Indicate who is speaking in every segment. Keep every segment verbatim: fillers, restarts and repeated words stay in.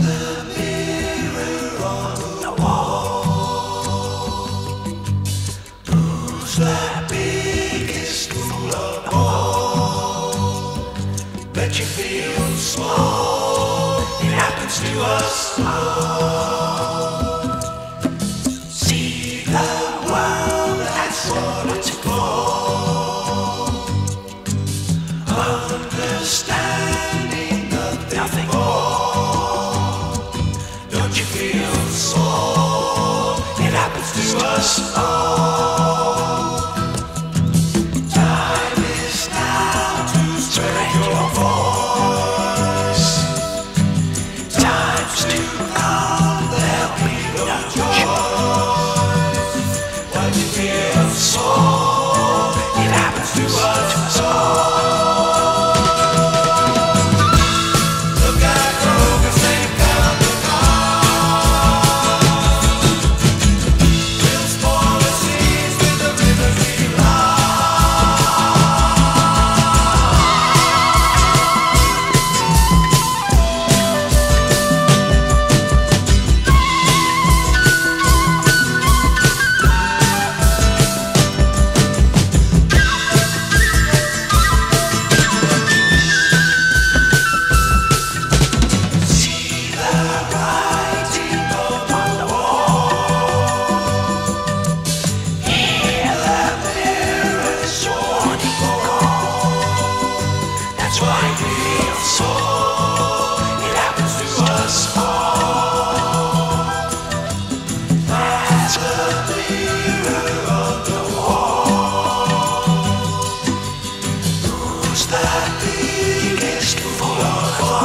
Speaker 1: the mirror on the wall? Who's the biggest fool of all? Bet you feel small, it happens to us all. See the world, that's what it's for. Understanding nothing more. Don't you feel small? It happens to us all. Time is now to spread your voice. Times to come, there'll be no choice. Don't you feel small? It happens to us all.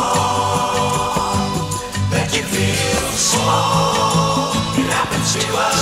Speaker 1: To us.